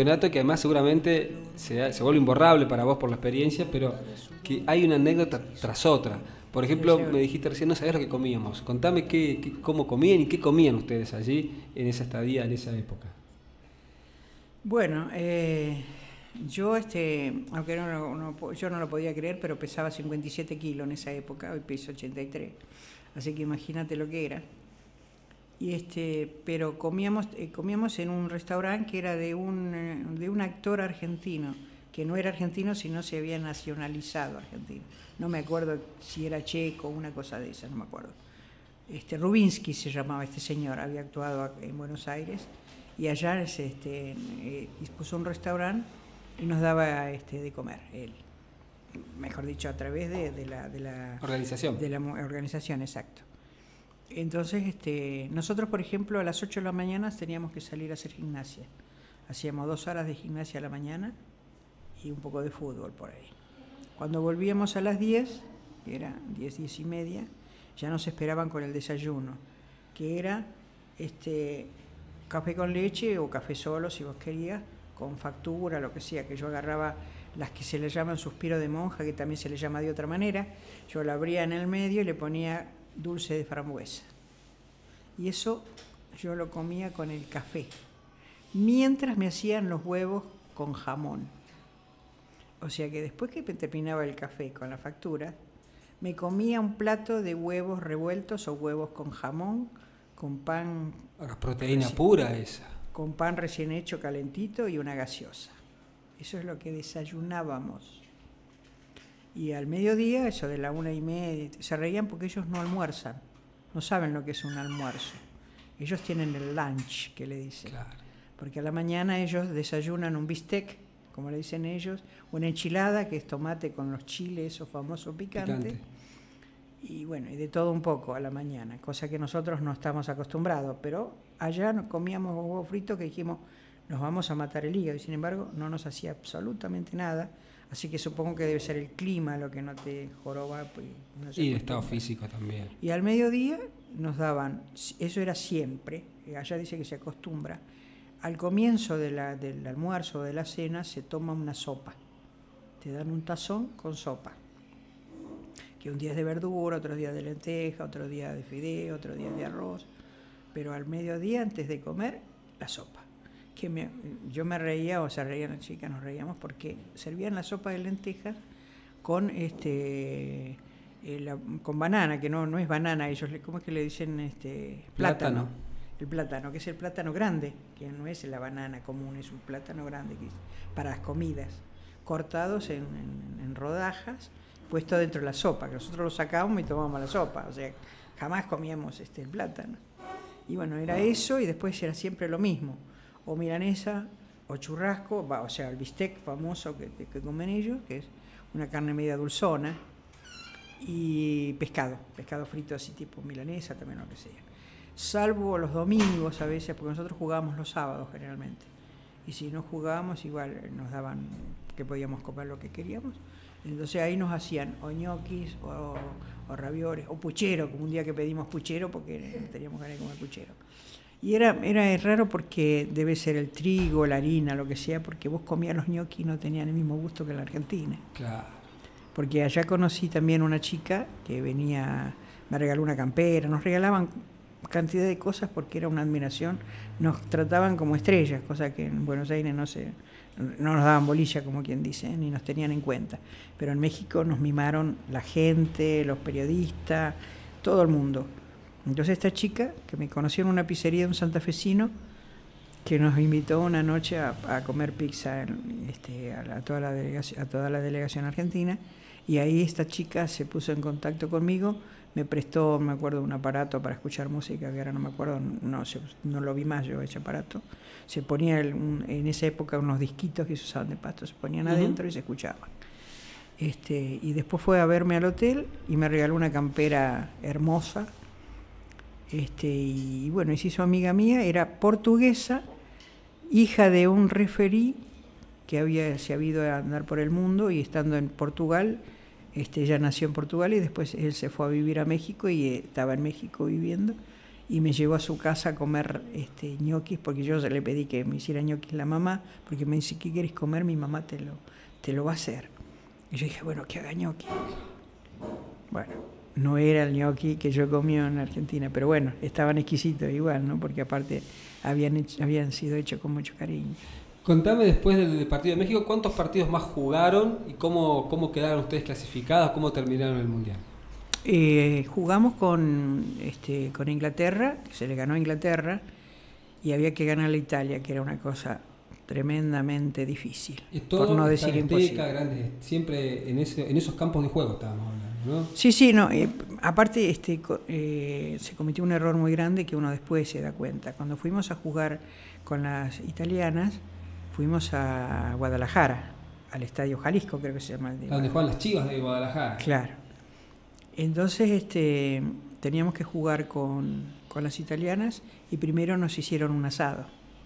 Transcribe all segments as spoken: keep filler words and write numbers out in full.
Campeonato que además seguramente se, se vuelve imborrable para vos por la experiencia, pero que hay una anécdota tras otra. Por ejemplo, me dijiste recién, no sabés lo que comíamos. Contame qué, qué, cómo comían y qué comían ustedes allí en esa estadía, en esa época. Bueno, eh, yo, este, aunque no, no, no, yo no lo podía creer, pero pesaba cincuenta y siete kilos en esa época, hoy peso ochenta y tres. Así que imagínate lo que era. Y este, pero comíamos, eh, comíamos en un restaurante que era de un, eh, de un actor argentino, que no era argentino, sino se había nacionalizado argentino. No me acuerdo si era checo o una cosa de esa, no me acuerdo. Este, Rubinsky se llamaba este señor, había actuado en Buenos Aires, y allá este, eh, dispuso un restaurante y nos daba este, de comer, él. Mejor dicho, a través de, de, la, de la organización. De la organización, exacto. Entonces, este, nosotros, por ejemplo, a las ocho de la mañana teníamos que salir a hacer gimnasia. Hacíamos dos horas de gimnasia a la mañana y un poco de fútbol por ahí. Cuando volvíamos a las diez, que era diez, diez y media, ya nos esperaban con el desayuno, que era este, café con leche o café solo, si vos querías, con factura, lo que sea, que yo agarraba las que se le llaman suspiro de monja, que también se le llama de otra manera, yo la abría en el medio y le ponía dulce de frambuesa. Y eso yo lo comía con el café, mientras me hacían los huevos con jamón. O sea que después que terminaba el café con la factura, me comía un plato de huevos revueltos o huevos con jamón, con pan... Ahora, proteína pura esa. Con pan recién hecho, calentito, y una gaseosa. Eso es lo que desayunábamos. Y al mediodía, eso de la una y media, se reían porque ellos no almuerzan, no saben lo que es un almuerzo. Ellos tienen el lunch, que le dicen. Claro. Porque a la mañana ellos desayunan un bistec, como le dicen ellos, una enchilada, que es tomate con los chiles, o famoso picante, picante. Y bueno, y de todo un poco a la mañana, cosa que nosotros no estamos acostumbrados, pero allá comíamos huevo frito que dijimos, nos vamos a matar el hígado, y sin embargo no nos hacía absolutamente nada. Así que supongo que debe ser el clima lo que no te joroba. Pues, no y el estado físico también. Y al mediodía nos daban, eso era siempre, allá dice que se acostumbra, al comienzo de la, del almuerzo o de la cena se toma una sopa. Te dan un tazón con sopa. Que un día es de verdura, otro día de lenteja, otro día de fideo, otro día de arroz. Pero al mediodía, antes de comer, la sopa. Que me, yo me reía, o se reían las chicas, nos reíamos, porque servían la sopa de lentejas con este eh, la, con banana, que no, no es banana, ellos, ¿cómo es que le dicen? Este, plátano. plátano. El plátano, que es el plátano grande, que no es la banana común, es un plátano grande que es para las comidas, cortados en, en, en rodajas, puesto dentro de la sopa, que nosotros lo sacábamos y tomábamos la sopa, o sea, jamás comíamos este, el plátano. Y bueno, era eso, y después era siempre lo mismo. O milanesa, o churrasco, o sea, el bistec famoso que, que comen ellos, que es una carne media dulzona, y pescado, pescado frito así tipo milanesa también, lo que sea. Salvo los domingos a veces, porque nosotros jugábamos los sábados generalmente, y si no jugábamos igual nos daban que podíamos comer lo que queríamos, entonces ahí nos hacían o ñoquis, o, o ravioles, o puchero, como un día que pedimos puchero porque teníamos ganas de comer puchero. Y era, era raro porque debe ser el trigo, la harina, lo que sea, porque vos comías los ñoquis y no tenían el mismo gusto que en la Argentina. Claro. Porque allá conocí también una chica que venía, me regaló una campera, nos regalaban cantidad de cosas porque era una admiración, nos trataban como estrellas, cosa que en Buenos Aires no se, no nos daban bolilla, como quien dice, ni nos tenían en cuenta. Pero en México nos mimaron la gente, los periodistas, todo el mundo. Entonces esta chica, que me conoció en una pizzería de un santafesino, que nos invitó una noche a, a comer pizza este, a, la, a, toda la delegación, a toda la delegación argentina, y ahí esta chica se puso en contacto conmigo, me prestó, me acuerdo, un aparato para escuchar música, que ahora no me acuerdo, no, no lo vi más yo, ese aparato. Se ponía el, un, en esa época unos disquitos que se usaban de pasto, se ponían uh-huh. adentro y se escuchaban. Este, y después fue a verme al hotel y me regaló una campera hermosa. Este, y bueno, y se hizo amiga mía, era portuguesa, hija de un referí que había, se había ido a andar por el mundo, y estando en Portugal, este, ella nació en Portugal y después él se fue a vivir a México y eh, estaba en México viviendo, y me llevó a su casa a comer este, ñoquis, porque yo le pedí que me hiciera ñoquis la mamá, porque me dice, ¿qué quieres comer? Mi mamá te lo, te lo va a hacer. Y yo dije, bueno, que haga ñoquis. Bueno, no era el ñoqui que yo comía en Argentina, pero bueno, estaban exquisitos igual, ¿no? Porque aparte habían, hecho, habían sido hechos con mucho cariño. Contame después del partido de México, ¿cuántos partidos más jugaron y cómo, cómo quedaron ustedes clasificados, cómo terminaron el Mundial? Eh, jugamos con, este, con Inglaterra, que se le ganó a Inglaterra, y había que ganar a Italia, que era una cosa tremendamente difícil, Todo por no decir imposible. Grandes, siempre en, ese, en esos campos de juego estábamos hablando, ¿no? Sí, sí, no. Eh, aparte, este, eh, se cometió un error muy grande que uno después se da cuenta. Cuando fuimos a jugar con las italianas, fuimos a Guadalajara, al Estadio Jalisco, creo que se llama el de donde juegan las Chivas de Guadalajara. Claro. Entonces este, teníamos que jugar con, con las italianas y primero nos hicieron un asado.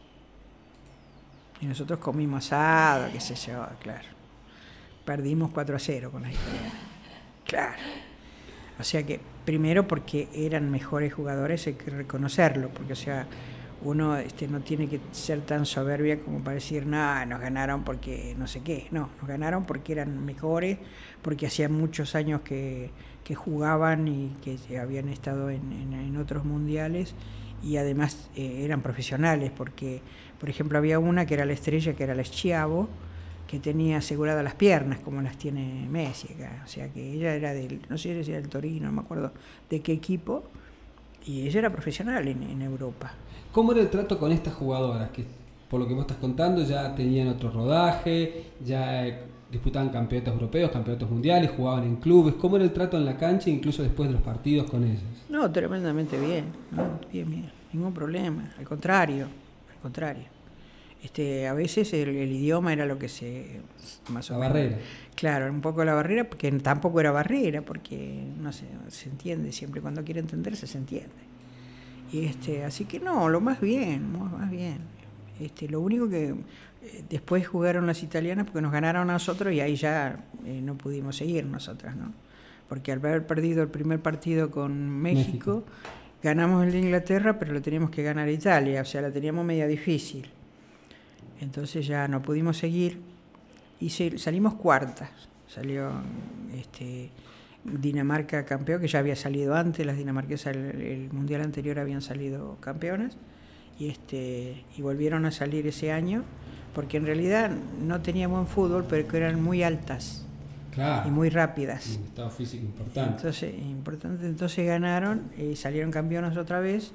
Y nosotros comimos asado, qué sé yo, claro. Perdimos cuatro a cero con las italianas. Claro. O sea que, primero porque eran mejores jugadores, hay que reconocerlo, porque o sea, uno este, no tiene que ser tan soberbia como para decir, no, nos ganaron porque no sé qué. No, nos ganaron porque eran mejores, porque hacía muchos años que, que jugaban y que habían estado en, en, en otros mundiales, y además eh, eran profesionales, porque, por ejemplo, había una que era la estrella, que era la Schiavo, que tenía aseguradas las piernas, como las tiene Messi acá. O sea que ella era del, no sé si era del Torino, no me acuerdo de qué equipo, y ella era profesional en, en Europa. ¿Cómo era el trato con estas jugadoras que, por lo que vos estás contando, ya tenían otro rodaje, ya disputaban campeonatos europeos, campeonatos mundiales, jugaban en clubes? ¿Cómo era el trato en la cancha, incluso después de los partidos con ellas? No, tremendamente bien, ¿no? bien, bien, ningún problema, al contrario, al contrario. Este, a veces el, el idioma era lo que se... más o la menos, barrera. Claro, un poco la barrera, porque tampoco era barrera, porque no sé, se entiende, siempre cuando quiere entenderse se entiende. Y este, así que no, lo más bien, más bien. Este, lo único que eh, después jugaron las italianas porque nos ganaron a nosotros y ahí ya eh, no pudimos seguir nosotras, ¿no? Porque al haber perdido el primer partido con México, México, ganamos el de Inglaterra, pero lo teníamos que ganar a Italia, o sea, la teníamos media difícil. Entonces ya no pudimos seguir y se, salimos cuartas. Salió este, Dinamarca campeón, que ya había salido antes, las dinamarquesas el, el mundial anterior habían salido campeonas, y, este, y volvieron a salir ese año, porque en realidad no tenían buen fútbol, pero que eran muy altas. Claro, y muy rápidas. Un estado físico importante. Entonces, importante. Entonces ganaron y salieron campeonas otra vez.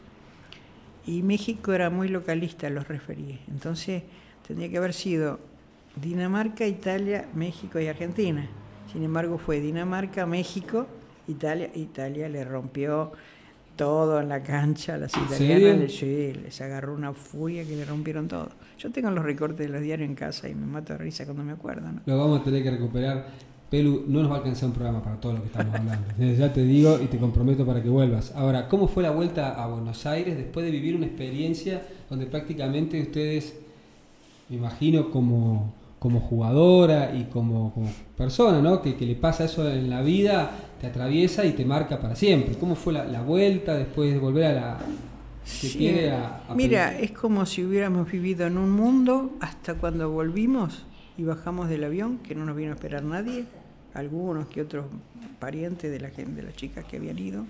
Y México era muy localista, los referíes. Entonces tendría que haber sido Dinamarca, Italia, México y Argentina. Sin embargo fue Dinamarca, México, Italia. Italia le rompió todo en la cancha a las italianas. Sí, les agarró una furia que le rompieron todo. Yo tengo los recortes de los diarios en casa y me mato de risa cuando me acuerdo, ¿no? Lo vamos a tener que recuperar. Pelu, no nos va a alcanzar un programa para todo lo que estamos hablando. Ya te digo y te comprometo para que vuelvas. Ahora, ¿cómo fue la vuelta a Buenos Aires después de vivir una experiencia donde prácticamente ustedes, me imagino como, como jugadora y como, como persona, ¿no? Que, que le pasa eso en la vida, te atraviesa y te marca para siempre? ¿Cómo fue la, la vuelta después de volver a la... Que sí, quiere a, a mira, pedir? Es como si hubiéramos vivido en un mundo hasta cuando volvimos y bajamos del avión, que no nos vino a esperar nadie. Algunos que otros parientes de la gente, de las chicas que habían ido,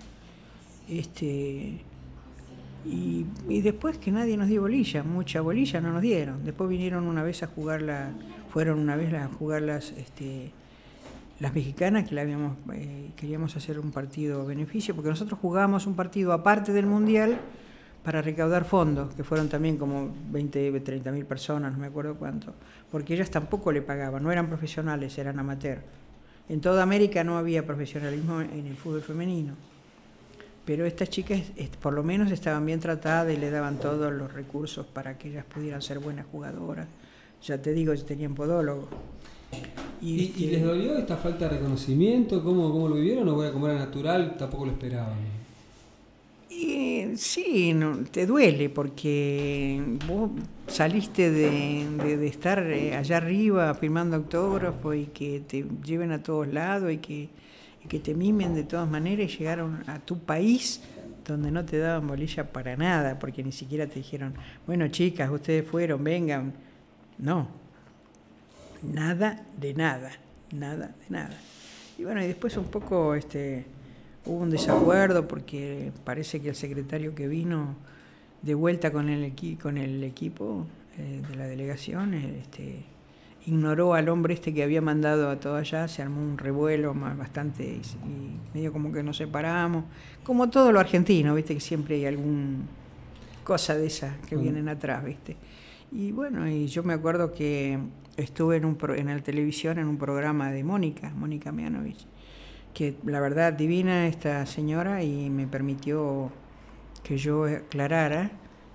este y, y después que nadie nos dio bolilla, mucha bolilla no nos dieron. Después vinieron una vez a jugar la, fueron una vez a jugar las, este, las mexicanas, que la habíamos, eh, queríamos hacer un partido beneficio, porque nosotros jugábamos un partido aparte del mundial para recaudar fondos, que fueron también como veinte, treinta mil personas, no me acuerdo cuánto, porque ellas tampoco le pagaban, no eran profesionales, eran amateur. En toda América no había profesionalismo en el fútbol femenino, pero estas chicas por lo menos estaban bien tratadas y le daban todos los recursos para que ellas pudieran ser buenas jugadoras. Ya te digo, tenían podólogos. ¿Y, ¿Y, este, ¿Y les dolió esta falta de reconocimiento? ¿Cómo, cómo lo vivieron? ¿O como era natural, tampoco lo esperaban? Y, sí, no, te duele porque vos saliste de, de, de estar allá arriba firmando autógrafos y que te lleven a todos lados y que, y que te mimen de todas maneras, y llegaron a tu país donde no te daban bolilla para nada, porque ni siquiera te dijeron, bueno, chicas, ustedes fueron, vengan. No, nada de nada, nada de nada. Y bueno, y después un poco este, hubo un desacuerdo, porque parece que el secretario que vino de vuelta con el, equi con el equipo eh, de la delegación, este, ignoró al hombre este que había mandado a todo allá, se armó un revuelo más bastante, y, y medio como que nos separamos, como todo lo argentino, viste que siempre hay alguna cosa de esas que mm. vienen atrás, viste. Y bueno, y yo me acuerdo que estuve en, un pro, en la televisión en un programa de Mónica, Mónica Mianovich, que la verdad divina esta señora, y me permitió que yo aclarara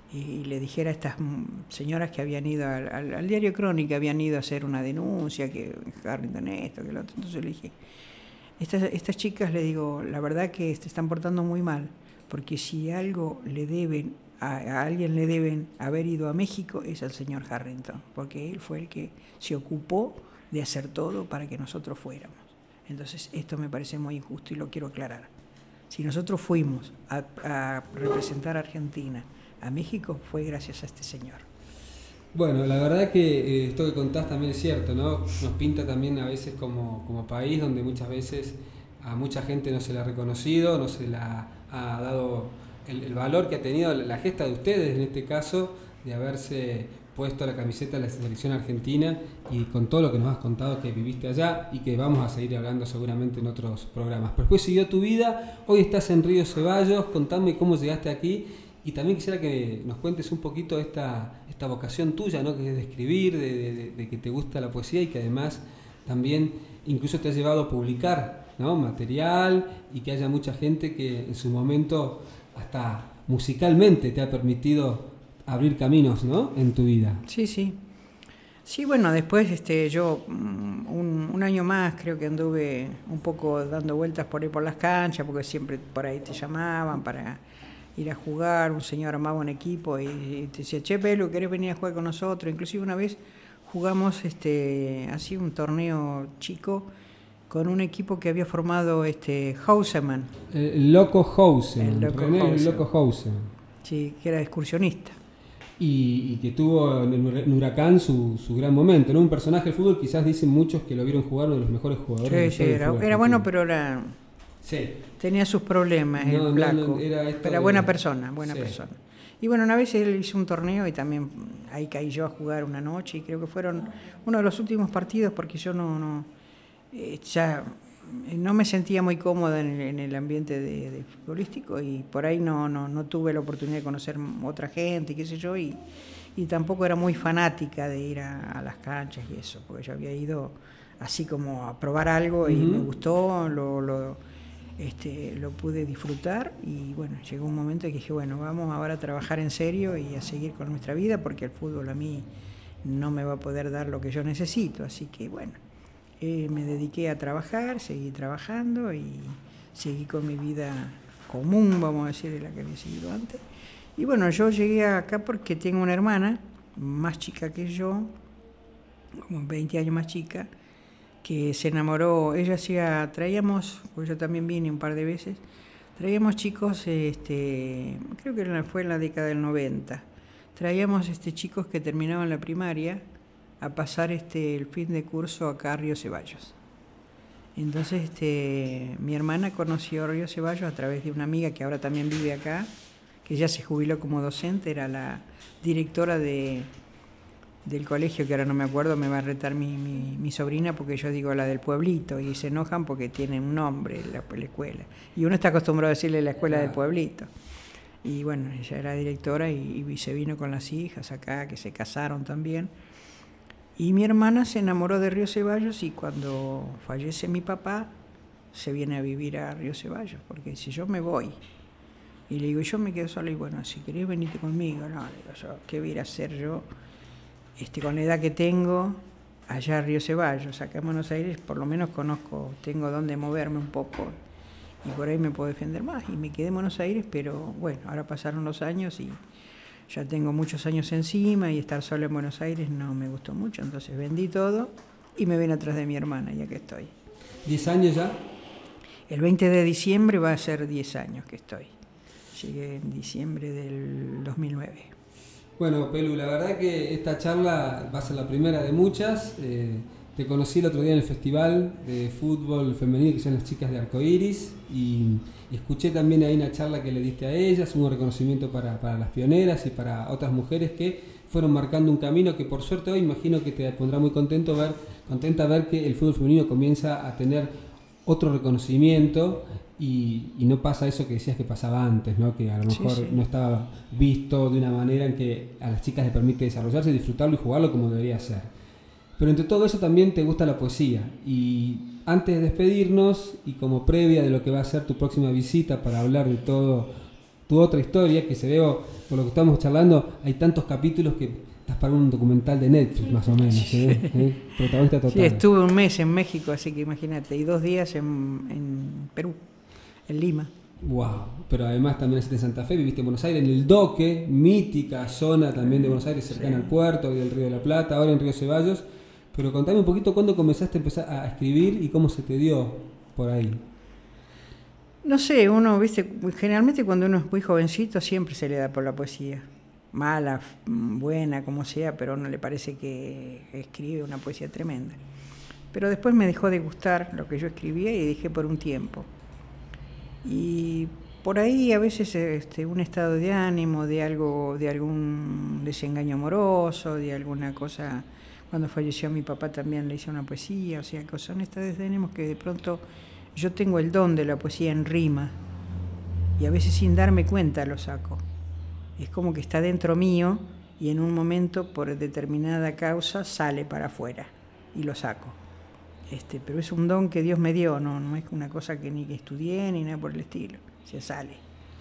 y le dijera a estas señoras que habían ido al, al, al diario Crónica, habían ido a hacer una denuncia, que Harrington esto, que lo otro. Entonces le dije, estas, estas chicas, le digo, la verdad que se están portando muy mal, porque si algo le deben, a, a alguien le deben haber ido a México, es al señor Harrington, porque él fue el que se ocupó de hacer todo para que nosotros fuéramos. Entonces esto me parece muy injusto y lo quiero aclarar. Si nosotros fuimos a, a representar a Argentina a México, fue gracias a este señor. Bueno, la verdad que eh, esto que contás también es cierto, ¿no? Nos pinta también a veces como, como país donde muchas veces a mucha gente no se le ha reconocido, no se le ha, ha dado el, el valor que ha tenido la gesta de ustedes, en este caso, de haberse puesto la camiseta de la selección argentina, y con todo lo que nos has contado que viviste allá y que vamos a seguir hablando seguramente en otros programas. Pero después siguió tu vida, hoy estás en Río Ceballos, contame cómo llegaste aquí. Y también quisiera que nos cuentes un poquito esta, esta vocación tuya, ¿no? Que es de escribir, de, de, de que te gusta la poesía, y que además también incluso te ha llevado a publicar, ¿no? Material, y que haya mucha gente que en su momento hasta musicalmente te ha permitido abrir caminos, ¿no? En tu vida. Sí, sí. Sí, bueno, después este, yo un, un año más creo que anduve un poco dando vueltas por ahí por las canchas, porque siempre por ahí te llamaban para ir a jugar, un señor armaba un equipo y te decía, che, Pelu, ¿querés venir a jugar con nosotros? Inclusive una vez jugamos este, así un torneo chico con un equipo que había formado este Houseman. El Loco Houseman. El Loco René, Houseman. El Loco Houseman. Sí, que era excursionista. Y, y que tuvo en Huracán su, su gran momento, ¿no? Un personaje del fútbol, quizás dicen muchos que lo vieron jugar, uno de los mejores jugadores. Sí, sí, era, era bueno, pero era... Sí. Tenía sus problemas, no, el flaco, no, no, era pero de... buena persona, buena sí. persona. Y bueno, una vez él hizo un torneo y también ahí caí yo a jugar una noche, y creo que fueron uno de los últimos partidos, porque yo no, no eh, ya no me sentía muy cómoda en el, en el ambiente de, de futbolístico, y por ahí no, no, no tuve la oportunidad de conocer otra gente, qué sé yo, y, y tampoco era muy fanática de ir a, a las canchas y eso, porque yo había ido así como a probar algo y uh-huh. me gustó, lo... lo Este, lo pude disfrutar, y bueno, llegó un momento que dije, bueno, vamos ahora a trabajar en serio y a seguir con nuestra vida, porque el fútbol a mí no me va a poder dar lo que yo necesito, así que bueno, eh, me dediqué a trabajar, seguí trabajando y seguí con mi vida común, vamos a decir, de la que había seguido antes. Y bueno, yo llegué acá porque tengo una hermana más chica que yo, como veinte años más chica, que se enamoró. Ella hacía, traíamos, pues yo también vine un par de veces, traíamos chicos, este, creo que fue en la década del noventa, traíamos este, chicos que terminaban la primaria a pasar este, el fin de curso acá a Río Ceballos. Entonces este, mi hermana conoció a Río Ceballos a través de una amiga que ahora también vive acá, que ya se jubiló como docente, era la directora de... del colegio, que ahora no me acuerdo, me va a retar mi, mi, mi sobrina, porque yo digo la del pueblito, y se enojan porque tiene un nombre la, la escuela. Y uno está acostumbrado a decirle la escuela del pueblito. Y bueno, ella era directora y, y se vino con las hijas acá, que se casaron también. Y mi hermana se enamoró de Río Ceballos, y cuando fallece mi papá, se viene a vivir a Río Ceballos, porque si yo me voy, y le digo, yo me quedo sola, y bueno, si querés venirte conmigo, no, le digo yo, ¿qué voy a ir a hacer yo? Este, con la edad que tengo, allá a Río Ceballos, acá en Buenos Aires, por lo menos conozco, tengo dónde moverme un poco, y por ahí me puedo defender más. Y me quedé en Buenos Aires, pero bueno, ahora pasaron los años y ya tengo muchos años encima, y estar sola en Buenos Aires no me gustó mucho, entonces vendí todo y me ven atrás de mi hermana, ya que estoy. ¿Diez años ya? El veinte de diciembre va a ser diez años que estoy. Llegué en diciembre del dos mil nueve. Bueno, Pelu, la verdad que esta charla va a ser la primera de muchas. Eh, te conocí el otro día en el festival de fútbol femenino que son las chicas de Arcoiris y, y escuché también ahí una charla que le diste a ellas, un reconocimiento para, para las pioneras y para otras mujeres que fueron marcando un camino que por suerte hoy imagino que te pondrá muy contento ver, contenta ver que el fútbol femenino comienza a tener otro reconocimiento y, y no pasa eso que decías que pasaba antes, ¿no? Que a lo mejor sí, sí. no estaba visto de una manera en que a las chicas les permite desarrollarse, disfrutarlo y jugarlo como debería ser. Pero entre todo eso también te gusta la poesía y antes de despedirnos y como previa de lo que va a ser tu próxima visita para hablar de todo tu otra historia, que se veo por lo que estamos charlando, hay tantos capítulos que estás para un documental de Netflix más o menos, ¿sí? ¿Eh? Protagonista total. Sí, estuve un mes en México, así que imagínate, y dos días en, en Perú, en Lima. Wow, pero además también naciste en Santa Fe, viviste en Buenos Aires, en el Doque, mítica zona también de Buenos Aires, cercana sí. al puerto y del Río de la Plata, ahora en Río Ceballos. Pero contame un poquito cuándo comenzaste a empezar a escribir y cómo se te dio por ahí. No sé, uno, viste, generalmente cuando uno es muy jovencito siempre se le da por la poesía. Mala, buena, como sea, pero a uno le parece que escribe una poesía tremenda. Pero después me dejó de gustar lo que yo escribía y dejé por un tiempo. Y por ahí a veces este, un estado de ánimo, de algo, de algún desengaño amoroso, de alguna cosa. Cuando falleció mi papá también le hice una poesía, o sea, que son estados de ánimo que de pronto yo tengo el don de la poesía en rima y a veces sin darme cuenta lo saco. Es como que está dentro mío y en un momento por determinada causa sale para afuera y lo saco. Este, pero es un don que Dios me dio, no, no es una cosa que ni que estudié ni nada por el estilo, se sale.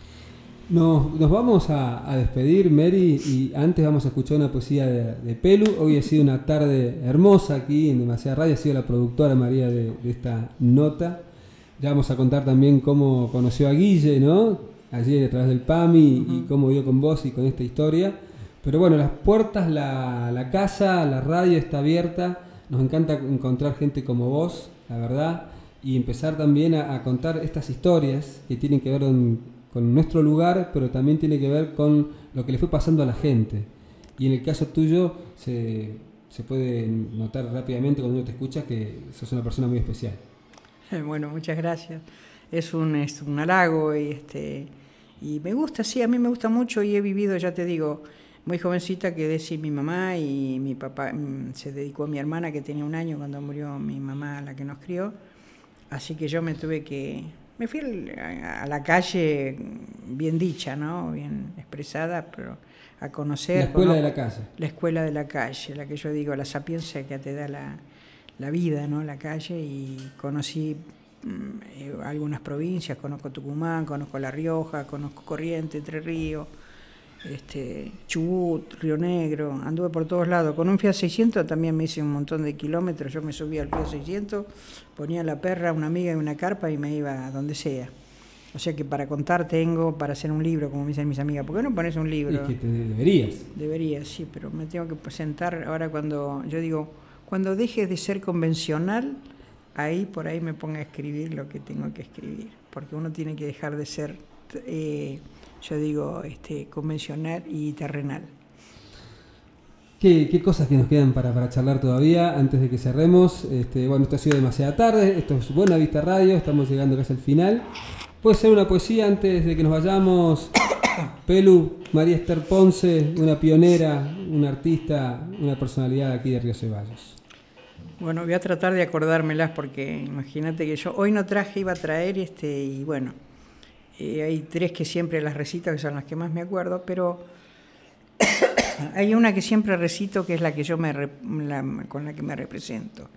Nos, nos vamos a, a despedir, Mary, y antes vamos a escuchar una poesía de, de Pelu. Hoy ha sido una tarde hermosa aquí en Demasiada Radio, ha sido la productora María de, de esta nota. Ya vamos a contar también cómo conoció a Guille, ¿no? Ayer a través del P A M I uh-huh. y cómo dio con vos y con esta historia. Pero bueno, las puertas, la, la casa, la radio está abierta. Nos encanta encontrar gente como vos, la verdad, y empezar también a, a contar estas historias que tienen que ver con... con nuestro lugar, pero también tiene que ver con lo que le fue pasando a la gente. Y en el caso tuyo se, se puede notar rápidamente cuando uno te escucha que sos una persona muy especial. Bueno, muchas gracias. Es un, es un halago y, este, y me gusta, sí, a mí me gusta mucho y he vivido, ya te digo, muy jovencita quedé sin mi mamá y mi papá se dedicó a mi hermana que tenía un año cuando murió mi mamá, la que nos crió. Así que yo me tuve que... Me fui a la calle bien dicha, ¿no? Bien expresada, pero a conocer... La escuela ¿no? de la calle. La escuela de la calle, la que yo digo, la sapiencia que te da la, la vida, ¿no? La calle, y conocí eh, algunas provincias, conozco Tucumán, conozco La Rioja, conozco Corrientes, Entre Ríos, este, Chubut, Río Negro, anduve por todos lados. Con un Fiat seiscientos también me hice un montón de kilómetros, yo me subía al Fiat seiscientos, ponía la perra, una amiga y una carpa y me iba a donde sea. O sea que para contar tengo, para hacer un libro, como me dicen mis amigas. ¿Por qué no pones un libro? Es que te deberías. Deberías, sí, pero me tengo que presentar ahora cuando, yo digo, cuando deje de ser convencional, ahí por ahí me ponga a escribir lo que tengo que escribir. Porque uno tiene que dejar de ser... Eh, yo digo, este, convencional y terrenal. ¿Qué, qué cosas que nos quedan para, para charlar todavía antes de que cerremos? Este, bueno, esto ha sido demasiada tarde, esto es Buena Vista Radio, estamos llegando casi al final. ¿Puede ser una poesía antes de que nos vayamos? Pelu, María Esther Ponce, una pionera, una artista, una personalidad aquí de Río Ceballos. Bueno, voy a tratar de acordármelas porque imagínate que yo hoy no traje, iba a traer, este, y bueno... Eh, hay tres que siempre las recito, que son las que más me acuerdo, pero hay una que siempre recito, que es la que yo me la, con la que me represento,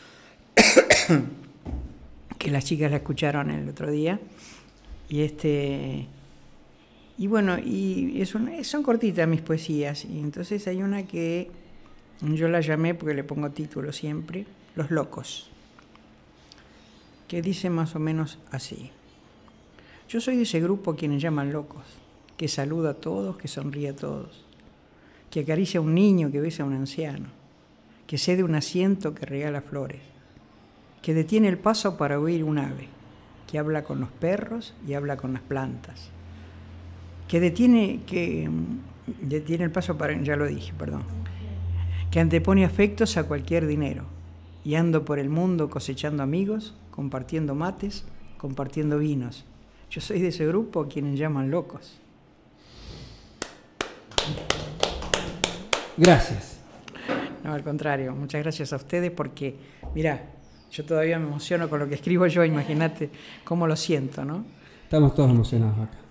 que las chicas la escucharon el otro día, y este y bueno, y es un, son cortitas mis poesías, y entonces hay una que yo la llamé, porque le pongo título siempre, Los Locos, que dice más o menos así. Yo soy de ese grupo a quienes llaman locos, que saluda a todos, que sonríe a todos, que acaricia a un niño, que besa a un anciano, que cede un asiento, que regala flores, que detiene el paso para oír un ave, que habla con los perros y habla con las plantas, que detiene, que detiene el paso para, ya lo dije, perdón, que antepone afectos a cualquier dinero, y ando por el mundo cosechando amigos, compartiendo mates, compartiendo vinos. Yo soy de ese grupo a quienes llaman locos. Gracias. No, al contrario, muchas gracias a ustedes porque, mirá, yo todavía me emociono con lo que escribo yo, imagínate cómo lo siento, ¿no? Estamos todos emocionados acá.